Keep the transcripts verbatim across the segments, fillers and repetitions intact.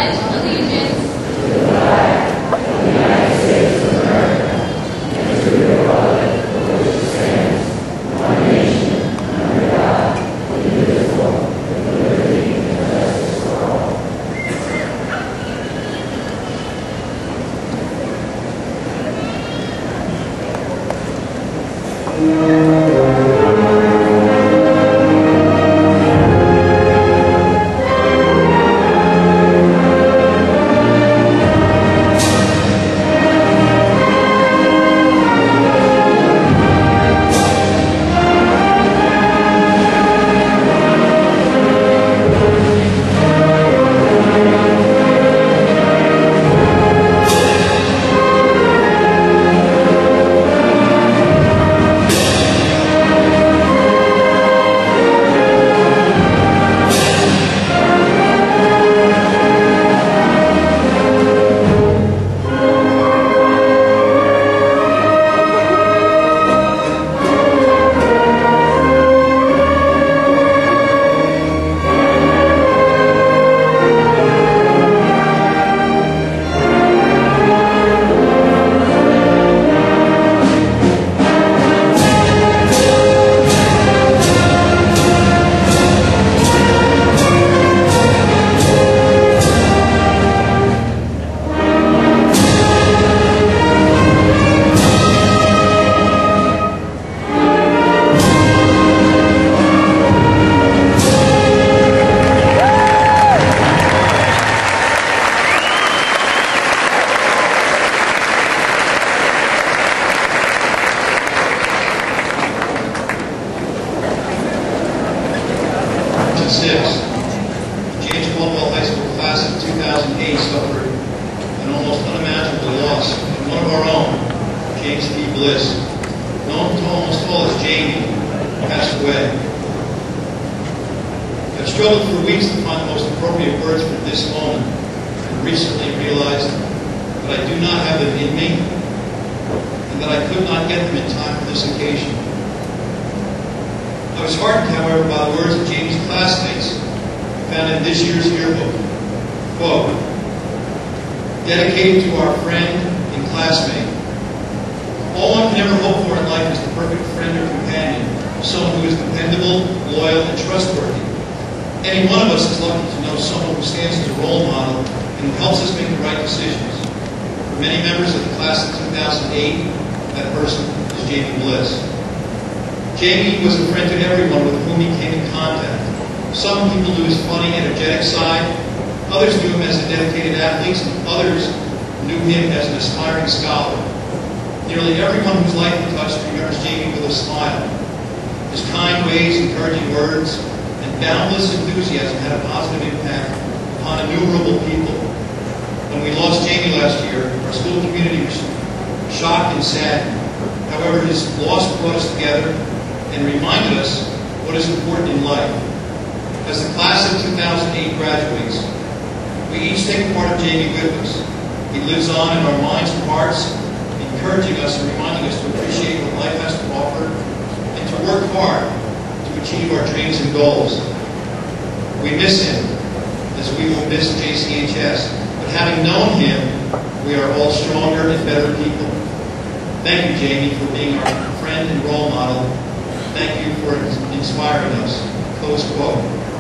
J C H S, but having known him, we are all stronger and better people. Thank you, Jamie, for being our friend and role model. Thank you for inspiring us. Close quote.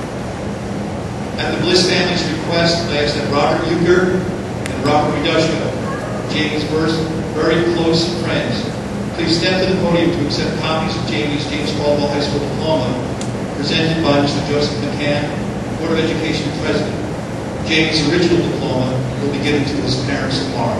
At the Bliss family's request, I ask that Robert Euchre and Robert Redushko, Jamie's first very close friends, please step to the podium to accept copies of Jamie's James Caldwell High School diploma presented by Mister Joseph McCann, Board of Education President. Jamie's original diploma will be given to his parents tomorrow.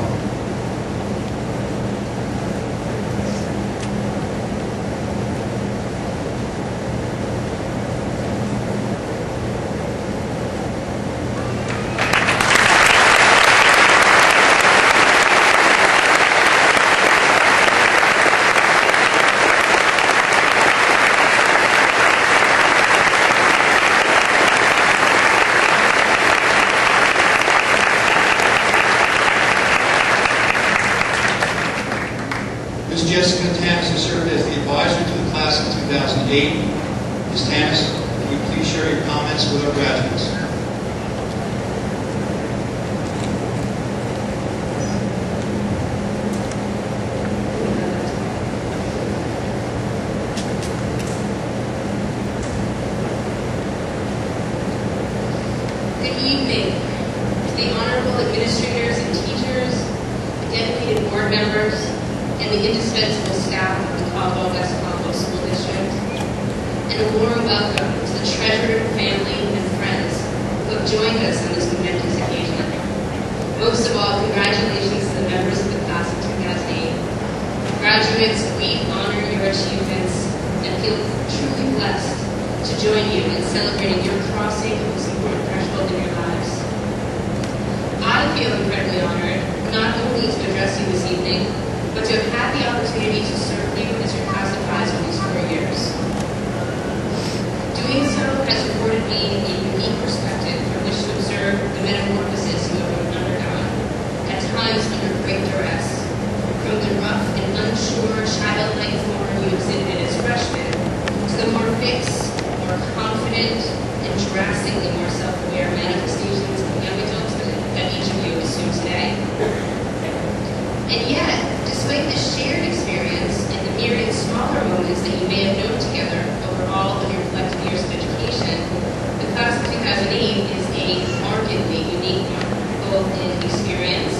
administrators and teachers, dedicated board members, and the indispensable staff of the Caldwell-West Caldwell School District. And a warm welcome to the treasured family and friends who have joined us on this momentous occasion. Most of all, congratulations to the members of the class of two thousand eight. Graduates, we honor your achievements and feel truly blessed to join you in celebrating your crossing of this important threshold in your lives. I feel incredibly honored not only to address you this evening, but to have had the opportunity to serve you as your class advisor these four years. Doing so has afforded me a unique perspective from which to observe the metamorphosis you have undergone, at times under great duress, from the rough and unsure childlike form you exhibited as freshmen, to the more fixed, more confident, and drastically more self-aware manifestations of young adulthood that each of you assume today. And yet, despite the shared experience and the myriad smaller moments that you may have known together over all of your collective years of education, the class of two thousand eight is a markedly unique one, both in experience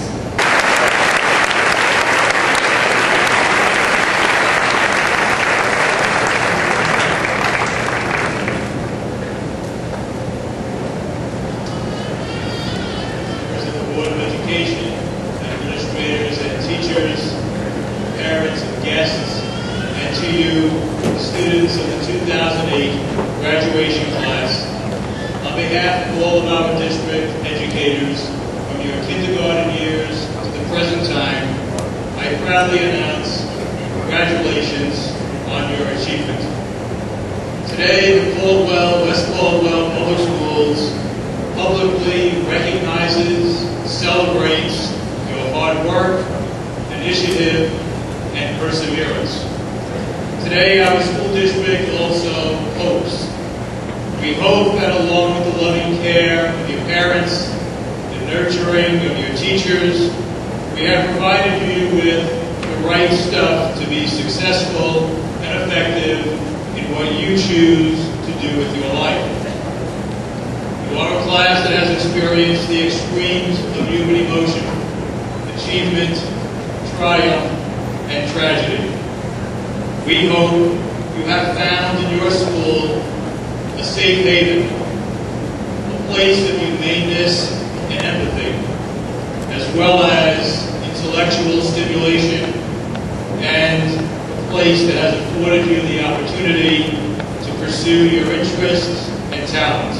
administrators and teachers, parents and guests, and to you, students of the two thousand eight graduation class. On behalf of all of our district educators, from your kindergarten years to the present time, I proudly announce congratulations on your achievement. Today, the Caldwell, West Caldwell Public Schools publicly recognizes, celebrates your hard work, initiative, and perseverance. Today, our school district also hopes. We hope that along with the loving care of your parents, the nurturing of your teachers, we have provided you with the right stuff to be successful and effective in what you choose to do with your life. You are a class that has experienced the extremes of human emotion, achievement, triumph, and tragedy. We hope you have found in your school a safe haven, a place of humaneness and empathy, as well as intellectual stimulation, and a place that has afforded you the opportunity to pursue your interests and talents.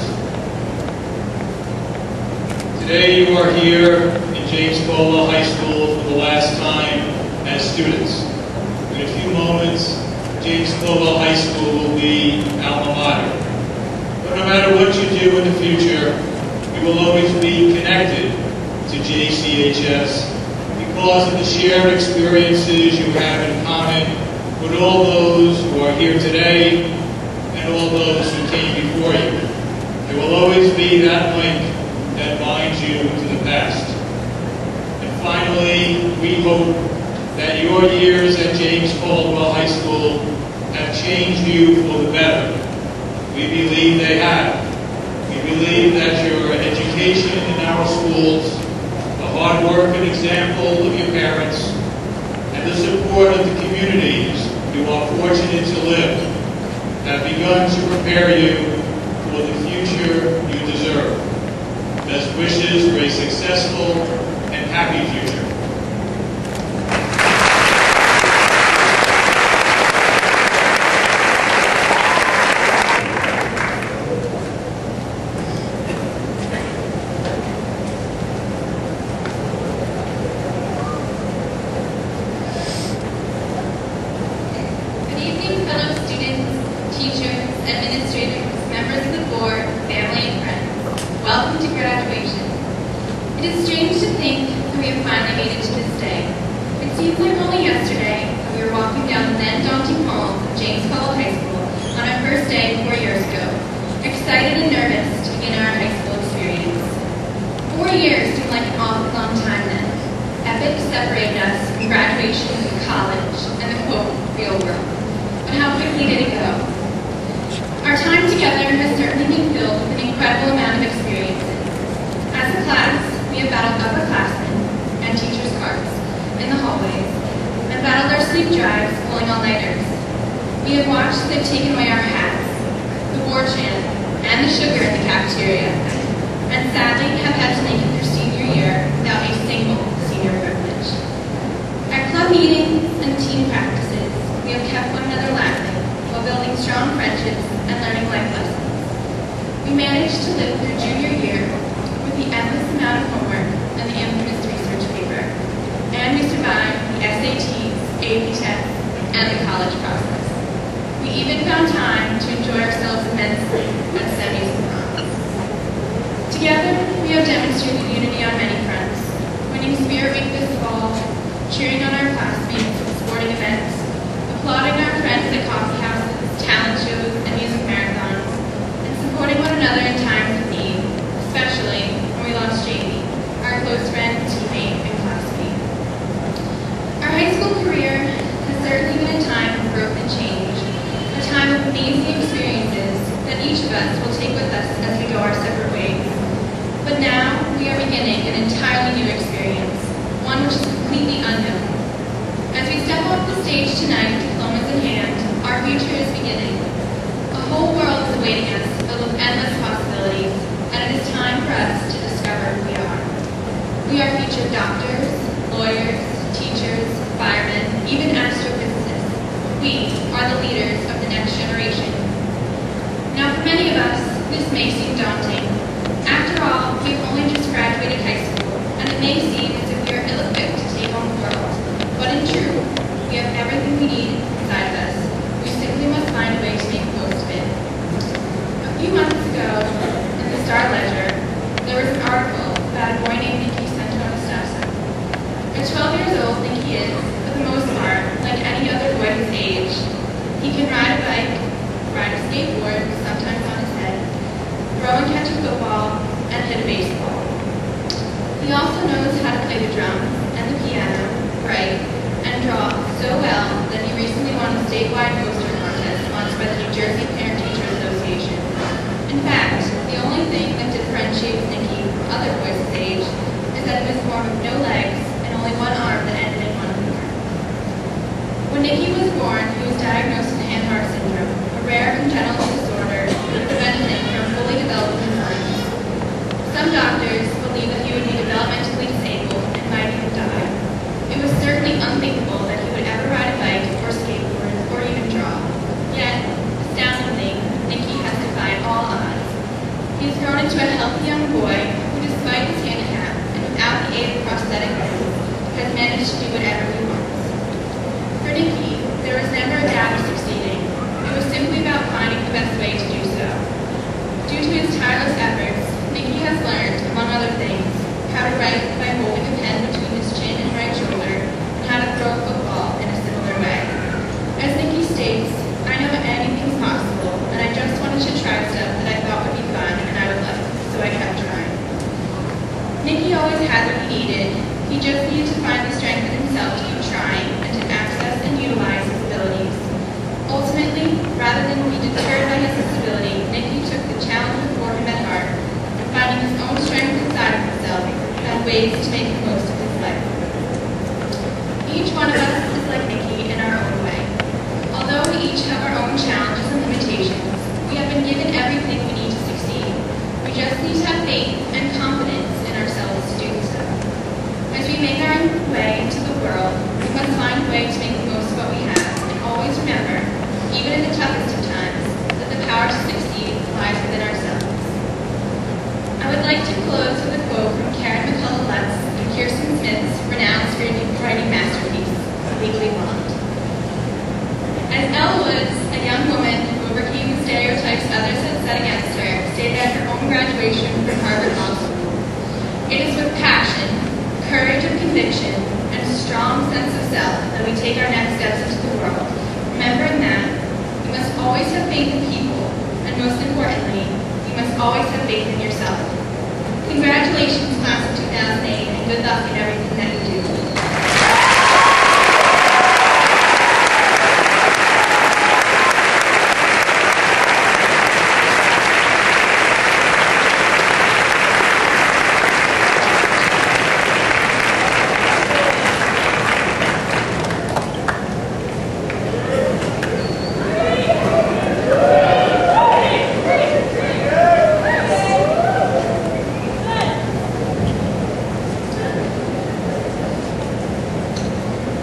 Today you are here in James Caldwell High School for the last time as students. In a few moments, James Caldwell High School will be alma mater. But no matter what you do in the future, you will always be connected to J C H S because of the shared experiences you have in common with all those who are here today and all those who came before you. There will always be that link that binds you to the past. And finally, we hope that your years at James Caldwell High School have changed you for the better. We believe they have. We believe that your education in our schools, the hard work and example of your parents, and the support of the communities you are fortunate to live have begun to prepare you for the future you deserve. Best wishes for a successful and happy future. Good evening, fellow students, teachers, administrators, members of the board, family, and friends. Welcome to graduation. It is strange to think that we have finally made it to this day. It seems like only yesterday that we were walking down the then daunting hall of James Caldwell High School on our first day four years ago, excited and nervous to begin our high school experience. Four years seemed like an awful long time then. Epic separated us from graduation from college and the quote, real world. But how quickly did it go? Our time together has certainly been filled with an incredible amount of experiences. As a class, we have battled upper class they've taken away our hats, the war chant, and the sugar in the cafeteria, and sadly have had to make it through senior year without a single senior privilege. At club meetings and team practices, we have kept one another laughing while building strong friendships and learning life lessons. We managed to live through junior year with the endless amount of homework and the infamous research paper, and we survived the S A Ts, A P tests, and the college process. We even found time to enjoy ourselves immensely at semis and proms. Together, we have demonstrated unity on many fronts, winning Spirit Week this fall, cheering on our classmates at sporting events, applauding our friends at coffee houses, talent shows, and music marathons, and supporting one another in times of need, especially when we lost Jamie, our close friend, teammate, and classmate. Our high school career has certainly been a time of growth and change, a time of amazing experiences that each of us will take with us as we go our separate ways. But now, we are beginning an entirely new experience, one which is completely unknown. As we step off the stage tonight, diplomas in hand, our future is beginning. A whole world is awaiting us, filled with endless possibilities, and it is time for us to discover who we are. We are future doctors, lawyers, teachers, firemen, even astrophysicists. We are the leaders of the next generation. Now, for many of us, this may seem daunting. After all, we've only just graduated high school, and it may seem as if we are ill-equipped to take on the world. But in truth, we have everything we need inside of us. We simply must find a way to make the most of it. A few months ago, in the Star Ledger, there was an article about a boy named Nicky Santonastasa. At twelve years old, Nicky is, for the most part, like any other boy his age. He can ride a bike, ride a skateboard, sometimes on his head, throw and catch a football, and hit a baseball. He also knows how to play the drums and the piano, write, and draw so well that he recently won a statewide poster contest sponsored by the New Jersey Parent-Teacher Association. In fact, the only thing that differentiates Nicky from other boys his age is that he was born with no legs and only one arm that ended in one finger. When Nicky was born, he was diagnosed with Hanhart syndrome, a rare congenital disorder preventing him from fully developing his arms. Some doctors believe that he would be developmentally disabled and might even die. It was certainly unthinkable that he would ever ride a bike or skateboard or even draw. Yet, astoundingly, Nicky has defied all odds. He has grown into a healthy young boy who, despite his handicap and without the aid of prosthetic limbs, has managed to do whatever he wants. For Nicky, there was never a doubt of succeeding. It was simply about finding the best way to do so. Due to his tireless efforts, Nicky has learned, among other things, how to write by holding a pen between his chin and right shoulder, and how to throw a football in a similar way. As Nicky states, I know anything's possible, and I just wanted to try stuff that I thought would be fun and I would like, so I kept trying. Nicky always had what he needed. He just needed to find the strength in himself to keep trying and to access and utilize his abilities. Ultimately, rather than be deterred by his disability, Nicky took the challenge before him at heart, and finding his own strength inside of himself, found ways to make the most of his life. Each one of us is like Nicky in our own way. Although we each have our own challenges and limitations, we have been given everything we need to succeed. We just need to have faith and confidence in ourselves to do so. As we make our way into the world, we must find a way to make the most of what we have, and always remember, even in the toughest of times, that the power to succeed lies within ourselves. I would like to close with a quote from Karen McCullough Lutz and Kirsten Smith's renowned screenwriting masterpiece, Legally Blonde. As Elle Woods, a young woman who overcame the stereotypes others had set against her, stated at her own graduation from Harvard Law School, "It is with passion, courage of conviction, and a strong sense of self that we take our next steps into the world, remembering that you must always have faith in people, and most importantly, you must always have faith in yourself." Congratulations, class of two thousand eight, and good luck in everything that you do.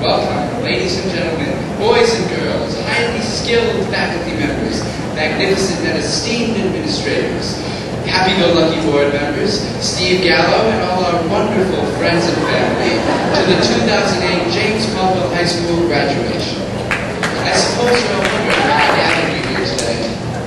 Welcome, ladies and gentlemen, boys and girls, highly skilled faculty members, magnificent and esteemed administrators, happy-go-lucky board members, Steve Gallo, and all our wonderful friends and family to the two thousand eight James Caldwell High School graduation. I suppose you're all wondering why I gathered you here today.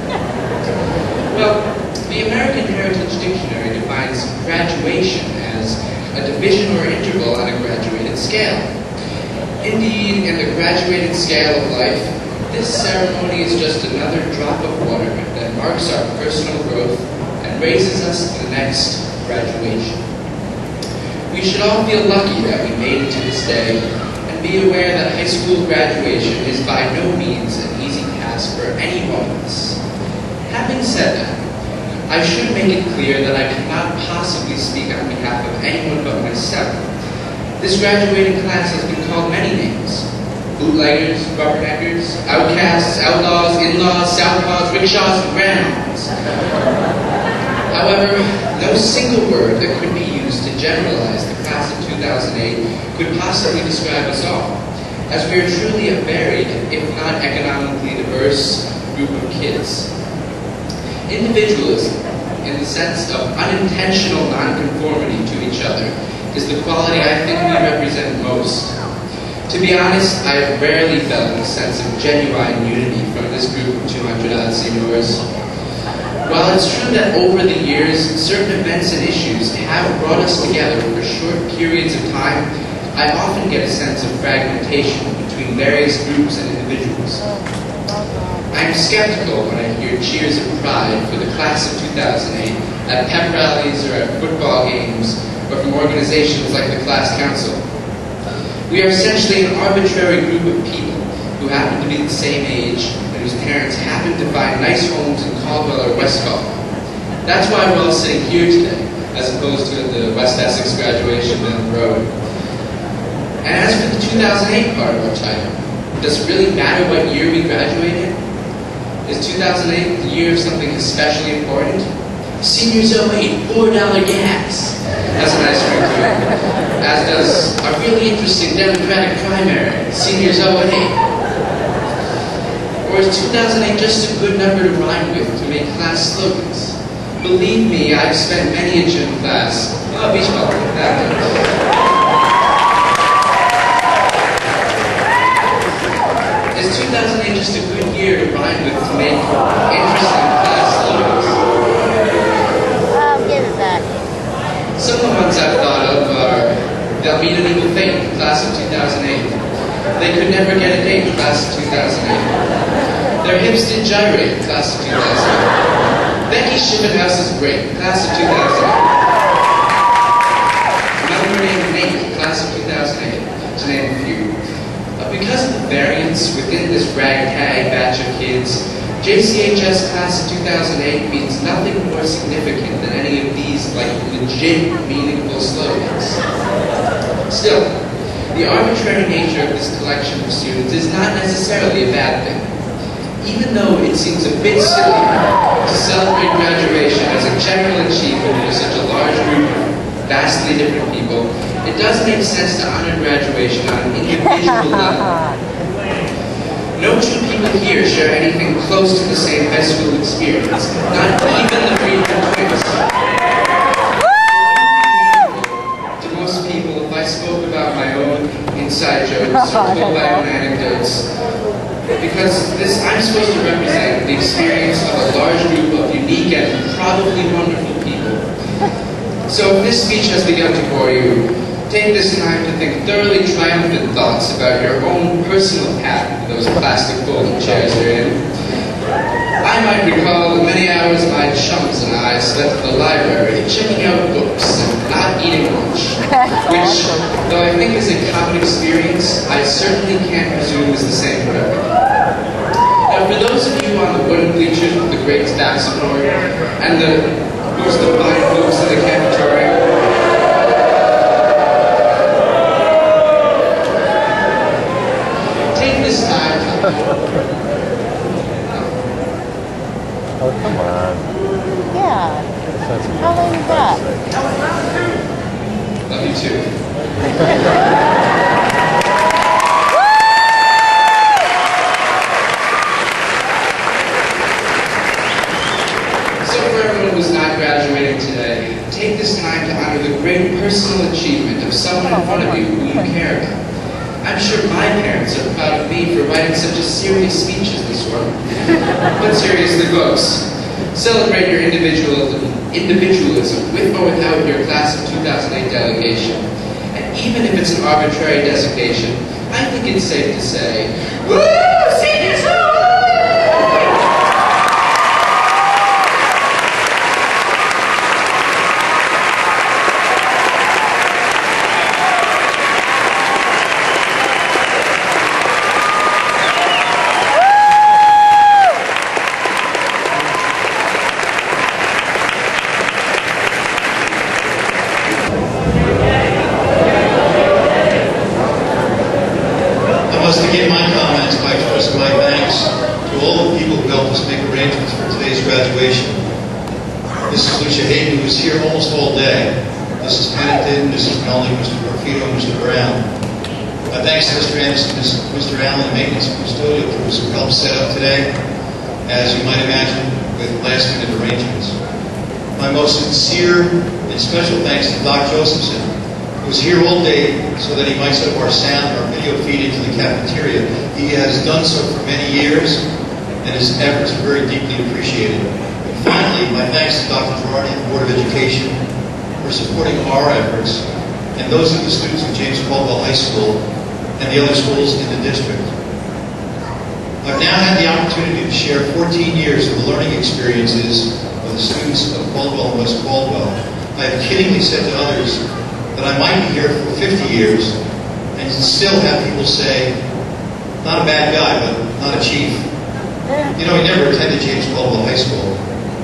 Well, the American Heritage Dictionary defines graduation as a division or interval on a graduated scale. Indeed, in the graduated scale of life, this ceremony is just another drop of water that marks our personal growth and raises us to the next graduation. We should all feel lucky that we made it to this day and be aware that high school graduation is by no means an easy task for any one of us. Having said that, I should make it clear that I cannot possibly speak on behalf of anyone but myself. This graduating class has been called many names: bootleggers, rubberneckers, outcasts, outlaws, in-laws, southpaws, rickshaws, and grandmas. However, no single word that could be used to generalize the class of two thousand eight could possibly describe us all, as we are truly a varied, if not economically diverse, group of kids. Individualism, in the sense of unintentional nonconformity to each other, is the quality I think we represent most. To be honest, I have rarely felt a sense of genuine unity from this group of two hundred odd seniors. While it's true that over the years, certain events and issues have brought us together for short periods of time, I often get a sense of fragmentation between various groups and individuals. I'm skeptical when I hear cheers of pride for the class of two thousand eight at pep rallies or at football games, or from organizations like the class council. We are essentially an arbitrary group of people who happen to be the same age and whose parents happen to find nice homes in Caldwell or West Caldwell. That's why we're all sitting here today, as opposed to at the West Essex graduation down the road. And as for the two thousand eight part of our title, does it really matter what year we graduated? Is two thousand eight the year of something especially important? Seniors oh eight, four dollar gas. That's a nice drink to it. As does a really interesting Democratic primary, Seniors oh eight. Or is two thousand eight just a good number to rhyme with to make class slogans? Believe me, I've spent many a gym class. Oh, beach ball, that one. Is two thousand eight just a good year to rhyme with to make interesting class slogans? I'll give it back. Some of the ones I've thought of are, they'll meet an evil fate, class of two thousand eight. They could never get a date, class of two thousand eight. Their hips did gyrate, class of two thousand eight. Becky Shippenhouse is great, class of two thousand eight. Another named Nate, class of two thousand eight, to name a few. Uh, because of the variance within this ragtag batch of kids, J C H S class of two thousand eight means nothing more significant than any of these, like, legit, meaningful slogans. Still, the arbitrary nature of this collection of students is not necessarily a bad thing. Even though it seems a bit silly to celebrate graduation as a general achievement for such a large group of vastly different people, it does make sense to honor graduation on an individual level. No two people here share anything close to the same high school experience, not even the Friedman twins. To most people, if I spoke about my own inside jokes or told my own anecdotes, because this, I'm supposed to represent the experience of a large group of unique and probably wonderful people. So if this speech has begun to bore you, take this time to think thoroughly triumphant thoughts about your own personal path to those plastic folding chairs you're in. I might recall the many hours my chums and I spent at the library checking out books and not eating lunch, which, though I think is a common experience, I certainly can't presume is the same for everyone. Now, for those of you on the wooden bleachers with the great back support, and the, of course, the fine folks in the cafeteria, this time. Oh, come on. Yeah. How long is that? Love you too. achievement of someone in front of you who you care about. I'm sure my parents are proud of me for writing such a serious speech as this one. But serious the books. Celebrate your individual, individualism with or without your class of two thousand eight delegation. And even if it's an arbitrary designation, I think it's safe to say, woo! Seniors! To begin my comments by expressing my thanks to all the people who helped us make arrangements for today's graduation. Missus Lucia Hayden, who was here almost all day. Missus Pennington, Missus Melnick, Mister Porfido, Mister Brown. My thanks to Mister Anderson, Mister Allen, the maintenance and custodial crews who helped set up today, as you might imagine, with last-minute arrangements. My most sincere and special thanks to Doc Josephson, who was here all day so that he might set up our sound and our video feed into the cafeteria. He has done so for many years, and his efforts are very deeply appreciated. And finally, my thanks to Doctor Girardi and the Board of Education for supporting our efforts, and those of the students of James Caldwell High School and the other schools in the district. I've now had the opportunity to share fourteen years of the learning experiences of the students of Caldwell and West Caldwell. I have kiddingly said to others that I might be here for fifty years and still have people say, not a bad guy, but not a chief. You know, he never attended James Caldwell High School.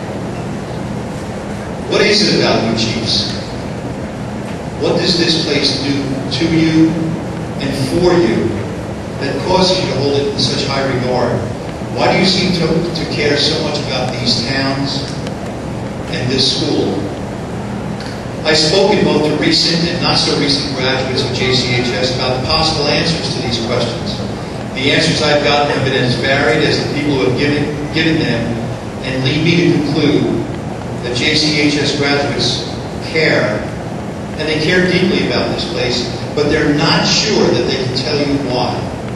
What is it about you chiefs? What does this place do to you and for you that causes you to hold it in such high regard? Why do you seem to, to care so much about these towns and this school? I've spoken both to recent and not so recent graduates of J C H S about the possible answers to these questions. The answers I've gotten have been as varied as the people who have given, given them, and lead me to conclude that J C H S graduates care, and they care deeply about this place, but they're not sure that they can tell you why.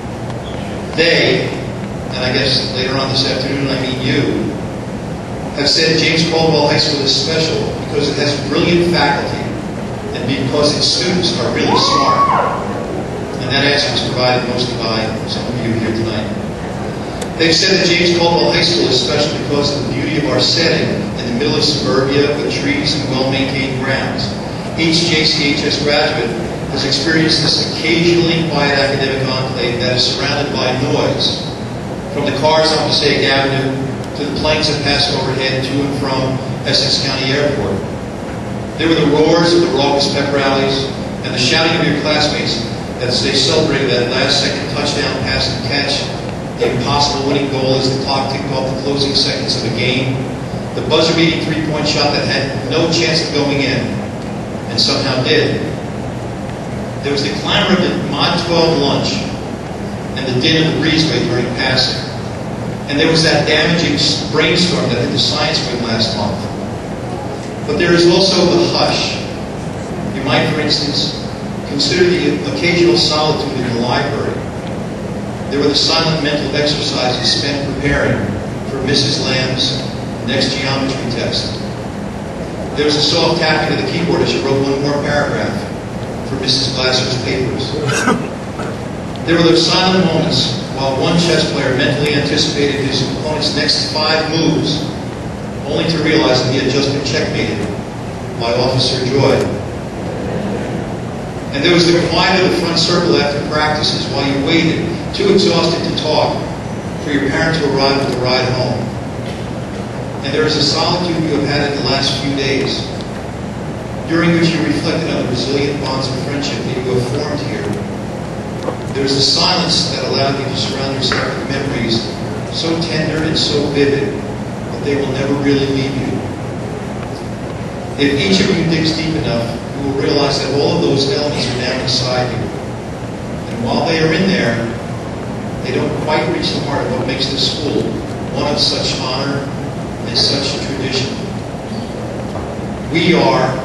They, and I guess later on this afternoon I mean you, have said James Caldwell High School is special because it has brilliant faculty and because its students are really smart. And that answer was provided mostly by some of you here tonight. They've said that James Caldwell High School is special because of the beauty of our setting in the middle of suburbia with trees and well-maintained grounds. Each J C H S graduate has experienced this occasionally quiet academic enclave that is surrounded by noise, from the cars on Passaic Avenue to the planes that pass overhead to and from Essex County Airport. There were the roars of the raucous pep rallies and the shouting of your classmates as they celebrated that last-second touchdown pass and catch, the impossible winning goal as the clock ticked off the closing seconds of a game, the buzzer-beating three-point shot that had no chance of going in, and somehow did. There was the clamor of the Mod twelve lunch and the din of the breezeway during passing. And there was that damaging brainstorm that hit the science wing last month. But there is also the hush. You might, for instance, consider the occasional solitude in the library. There were the silent mental exercises spent preparing for Missus Lamb's next geometry test. There was a soft tapping of the keyboard as she wrote one more paragraph for Missus Glasser's papers. There were those silent moments while one chess player mentally anticipated his opponent's next five moves, only to realize that he had just been checkmated by Officer Joy. And there was the quiet of the front circle after practices while you waited, too exhausted to talk, for your parent to arrive with the ride home. And there is a solitude you have had in the last few days, during which you reflected on the resilient bonds of friendship that you have formed here. There was a silence that allowed you to surround yourself with memories so tender and so vivid that they will never really leave you. If each of you digs deep enough, you will realize that all of those elements are now inside you. And while they are in there, they don't quite reach the heart of what makes this school one of such honor and such tradition. We are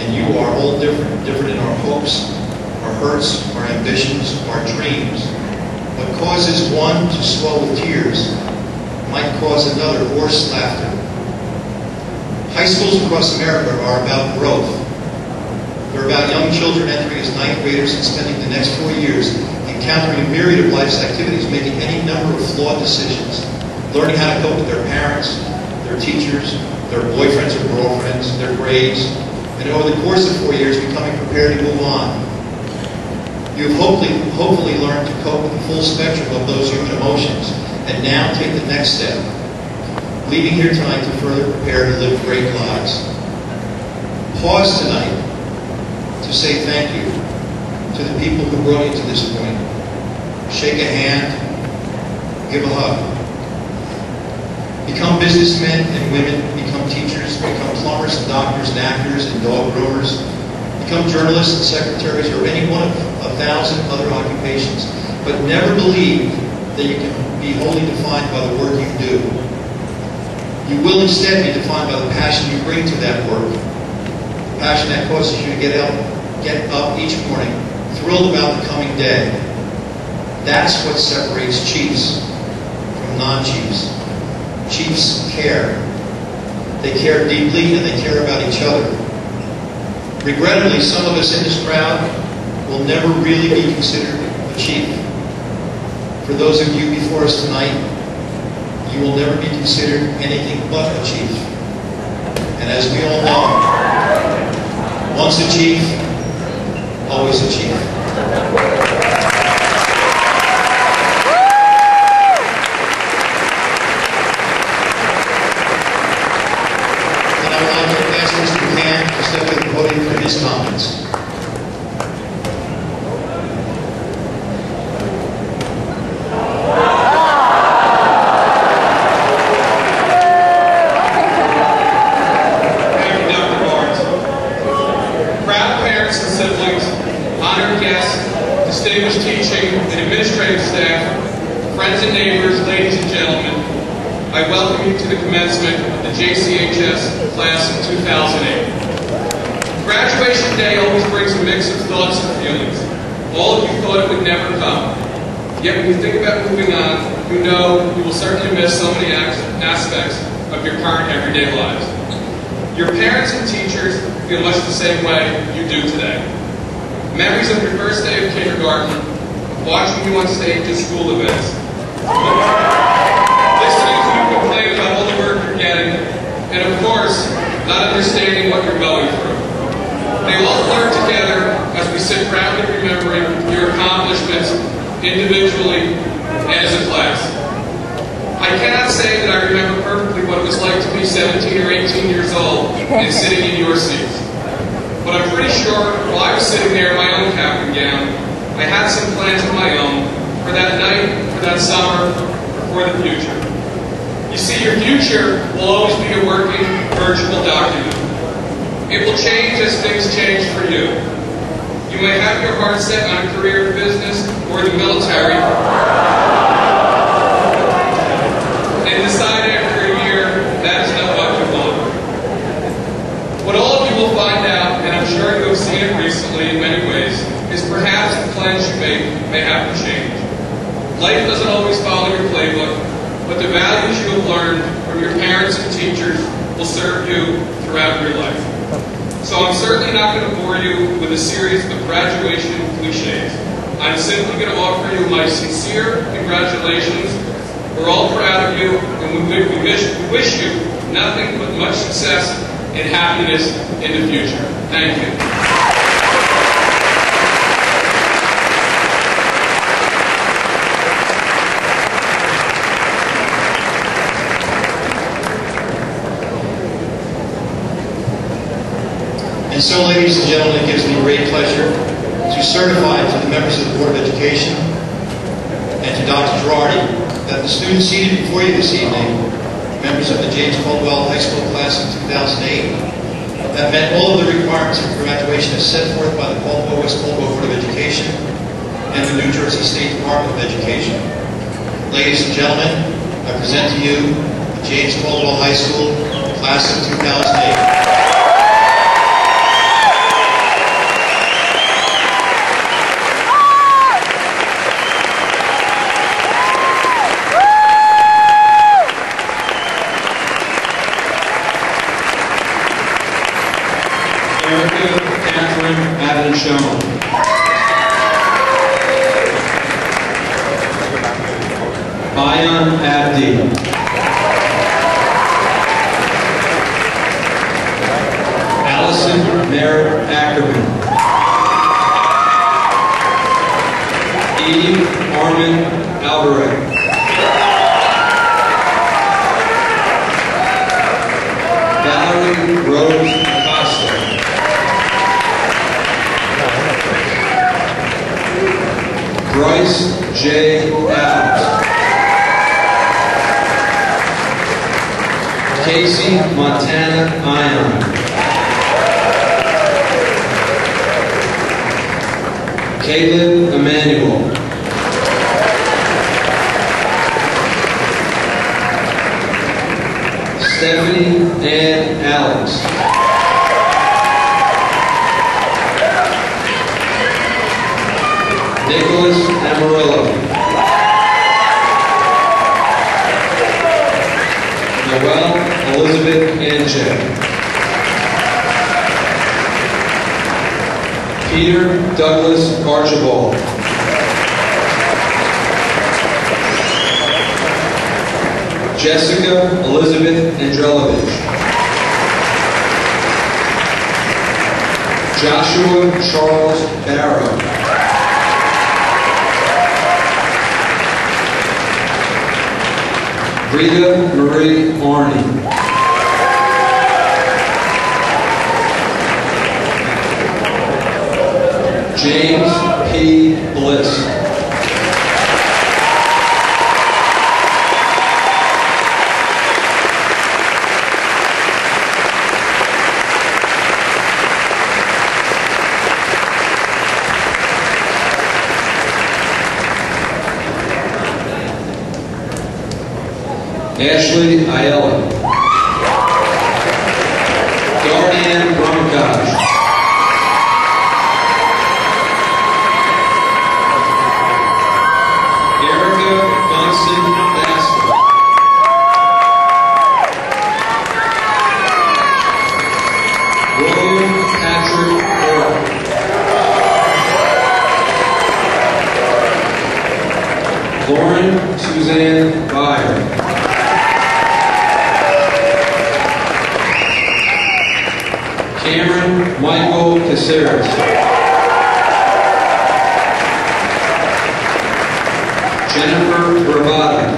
and you are all different, different in our hopes, our hurts, our ambitions, our dreams. What causes one to swell with tears might cause another hoarse laughter. High schools across America are about growth. They're about young children entering as ninth graders and spending the next four years encountering a myriad of life's activities, making any number of flawed decisions, learning how to cope with their parents, their teachers, their boyfriends or girlfriends, their grades, and over the course of four years becoming prepared to move on. You have hopefully, hopefully learned to cope with the full spectrum of those human emotions, and now take the next step, leaving here tonight to further prepare to live great lives. Pause tonight to say thank you to the people who brought you to this point. Shake a hand, give a hug. Become businessmen and women, become teachers, become plumbers and doctors and actors and dog groomers, become journalists and secretaries or any one of a thousand other occupations, but never believe that you can be wholly defined by the work you do. You will instead be defined by the passion you bring to that work, the passion that causes you to get up, get up each morning, thrilled about the coming day. That's what separates chiefs from non-chiefs. Chiefs care. They care deeply and they care about each other. Regrettably, some of us in this crowd will never really be considered a chief. For those of you before us tonight, you will never be considered anything but a chief. And as we all know, once a chief, always a chief. And I would like to ask Mister McCann to step to the podium for his comments. Distinguished teaching and administrative staff, friends and neighbors, ladies and gentlemen, I welcome you to the commencement of the J C H S class of two thousand eight. Graduation day always brings a mix of thoughts and feelings. All of you thought it would never come. Yet when you think about moving on, you know you will certainly miss so many aspects of your current everyday lives. Your parents and teachers feel much the same way you do today. Memories of your first day of kindergarten, watching you on stage at school events, listening to you complain about all the work you're getting, and of course, not understanding what you're going through. They all blur together as we sit proudly remembering your accomplishments individually and as a class. I cannot say that I remember perfectly what it was like to be seventeen or eighteen years old and sitting in your seats. But I'm pretty sure while I was sitting there in my own cap and gown, I had some plans of my own for that night, for that summer, or for the future. You see, your future will always be a working virtual document. It will change as things change for you. You may have your heart set on a career in business or the military, and decide after a year that is not what you want. What all of you will find out, and I'm sure you have seen it recently in many ways, is perhaps the plans you make may have to change. Life doesn't always follow your playbook, but the values you have learned from your parents and teachers will serve you throughout your life. So I'm certainly not going to bore you with a series of graduation cliches. I'm simply going to offer you my sincere congratulations. We're all proud of you, and we wish, we wish you nothing but much success and happiness in the future. Thank you. And so, ladies and gentlemen, it gives me great pleasure to certify to the members of the Board of Education and to Doctor Girardi that the students seated before you this evening, members of the James Caldwell High School class of two thousand eight, have met all of the requirements of graduation as set forth by the Caldwell West Caldwell Board of Education and the New Jersey State Department of Education. Ladies and gentlemen, I present to you the James Caldwell High School class of two thousand eight. Bayan Abdi. Allison Merritt Ackerman. Eve Armin Alvarez. Valerie Rose Costa. Bryce J. Adams. Casey Montana Ion. Caitlin Emmanuel. Stephanie Ann Alex. Nicholas Amarillo. Noelle Elizabeth Anchek. Peter Douglas Archibald. Jessica Elizabeth Andrelovich. Joshua Charles Barrow. Rita Marie Arney. James P. Bliss. Ashley Ayala. Dorian Brumkaj. Erica Bunsen Basker. William Patrick Earl. Lauren Suzanne Byer. Cameron Michael Caceres. Jennifer Bravada.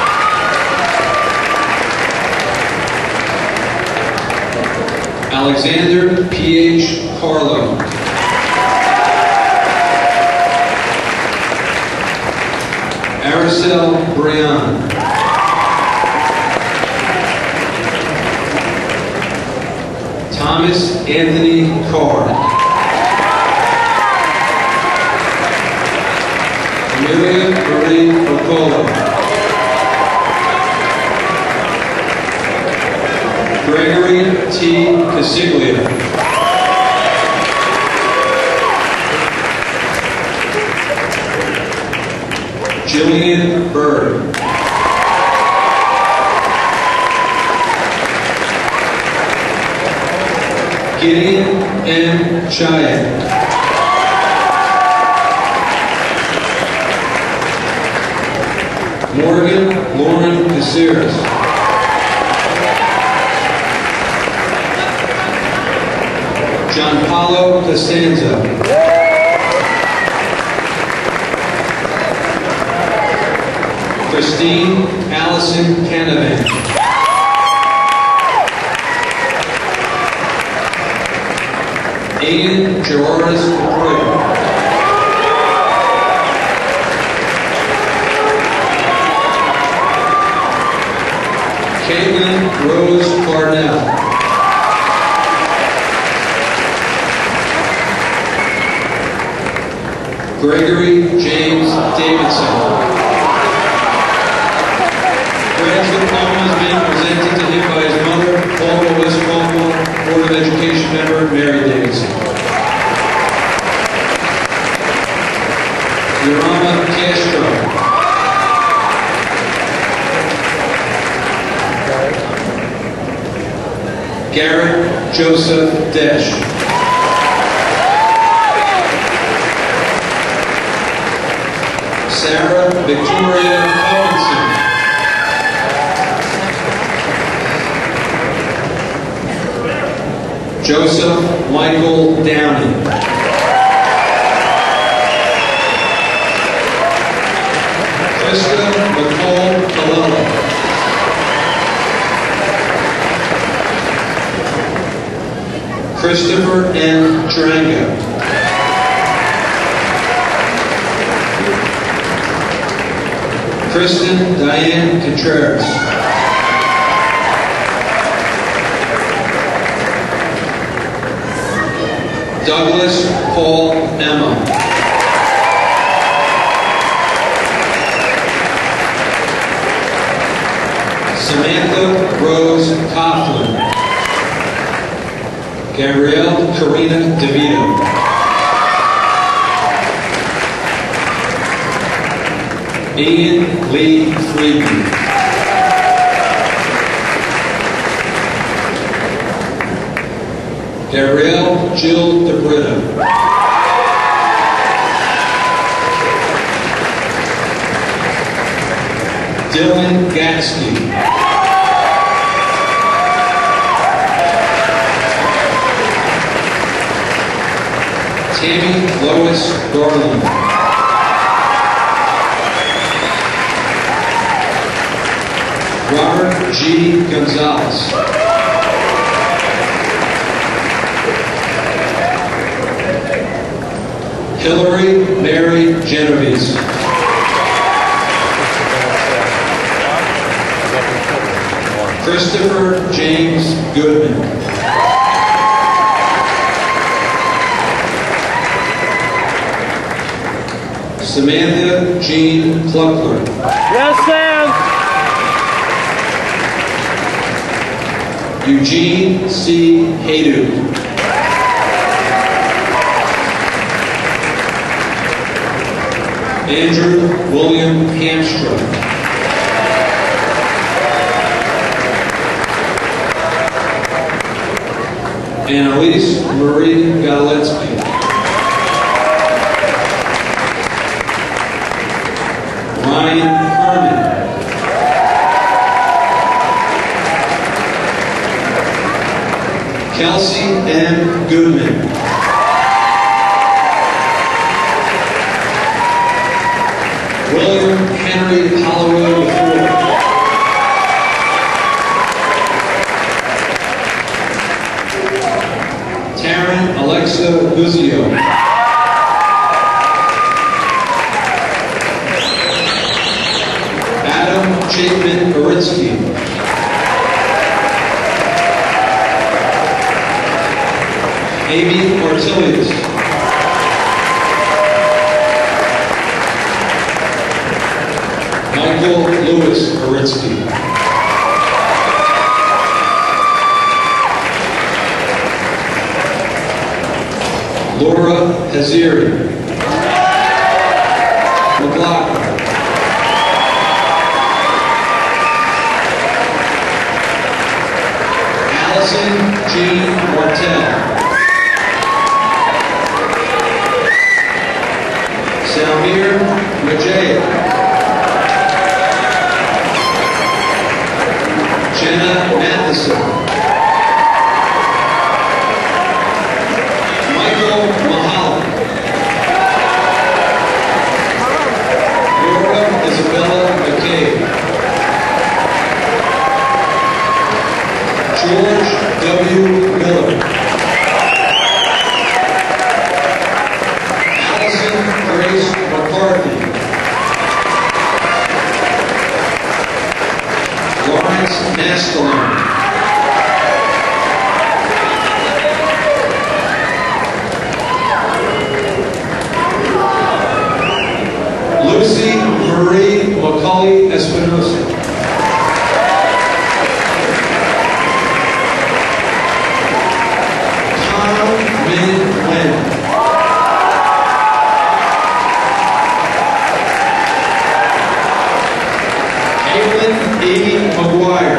Alexander P H Carlo. Aracel Brian. Thomas Anthony Carr. Amelia Marie Ocola. Gregory T. Casiglia. Jillian Bird. Gideon M. Cheyenne. Morgan Lauren Caceres. John Paulo Costanza. Christine Allison Canavan. Ian Gerardus Detroit. Caitlin Rose Parnell. Gregory James Davidson. Greg's diploma is being presented to him by his mother, Caldwell West Caldwell Board of Education member, Mary Davidson. Yorama Castro. Garrett Joseph Desch. Sarah Victoria Collinson. Joseph Michael Downey. Krista Nicole Colella. Christopher N. Durango. Kristen Diane Contreras. Douglas Paul Emma. Samantha Rose Coughlin. Gabrielle Karina DeVito. Ian Lee Friedman. Gabrielle Jill DeBrito. Dylan Gatsky. Tammy Lois Garland. Robert G. Gonzalez. Hillary Mary Genovese. Christopher James Goodman. Samantha Jean Pluckler. Yes, Sam. Eugene C. Haydu. Andrew William Hamstra. Annalise Marie Galetsky. Ryan Herman. Kelsey M. Goodman. William Henry Holloway the fourth. Taryn Alexa Buzio. Adam Chapman Aritzky. Amy Ortelius. Michael Lewis Aritzky. Laura Haziri. McLaughlin. Allison Jean Martell. Salmir Majaya. Jenna Matheson. Michael Mahal. Laura Isabella McCabe. George W. Miller. Allison Grace McCarthy. Lawrence Mastelon. Lucy Marie Macaulay Espinosa. Tom Min Wen. Caitlin Amy McGuire.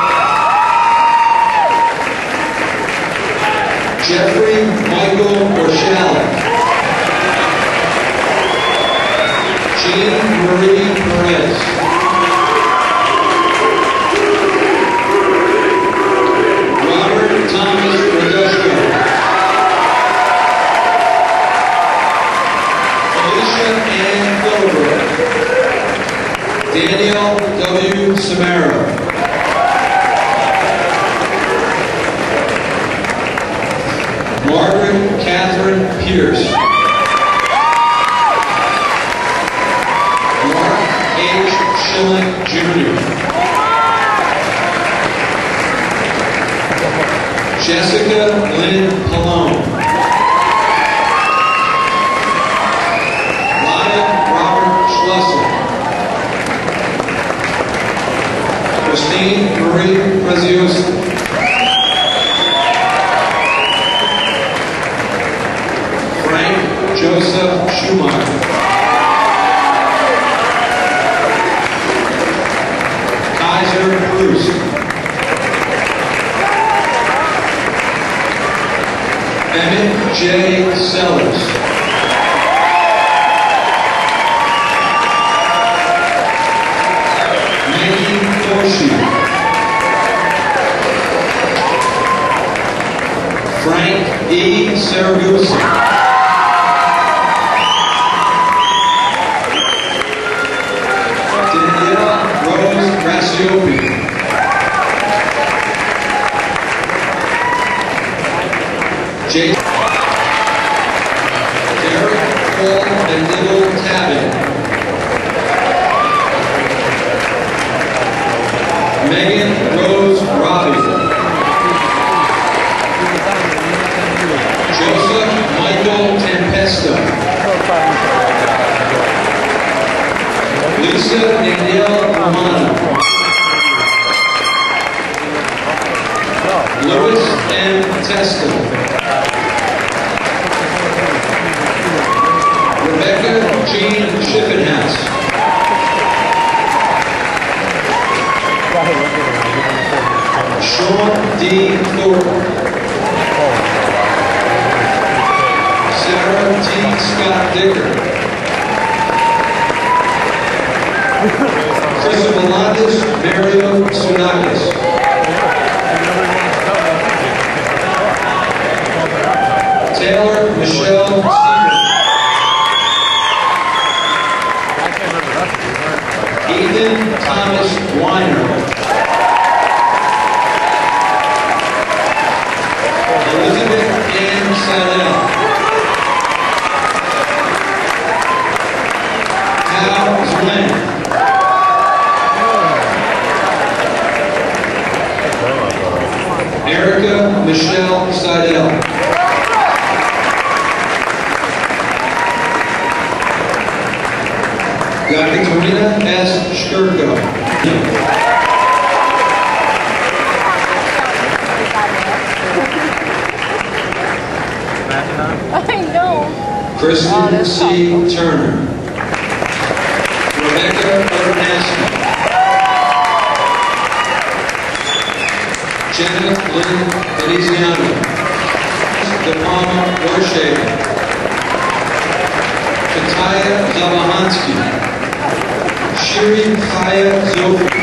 Jeffrey Michael Rochelle. Jean Marie Perez. Robert Thomas Radushko. Meadowbrook. Daniel W. Samara. Margaret Catherine Pierce. Mark H. Schilling, Junior Jessica Lynn Pallone. Lyle Robert Schlesser. Christine Marie Preziosi. Frank Joseph Schumacher. Kaiser Bruce. Emmett J. Sellers. Maggie Dorsey. Frank E. Saragusa. Daniela Rose Graciopi. J. Derek Paul and Little Tabin. Megan Rose Robbie. Joseph Michael Tempesta. Lisa Danielle Romano. Louis M. Testa. Rebecca Jean Schiffinhouse. Sean D. Thornton. Sarah T. Scott Dicker. Christopher Landis Mario Sunakis. Taylor Michelle Stevens. Ethan Thomas Weiner. Elizabeth Ann Sadell. Hal Zlin. Erica Michelle Seidel. Katerina S. Shkurko. I know. Kristen Oh, C. Turner. Rebecca Bernassi. Jenna Lynn Deniziano. De Palma Borche. Kataya Zavahansky. Shiri Chaya Zofi.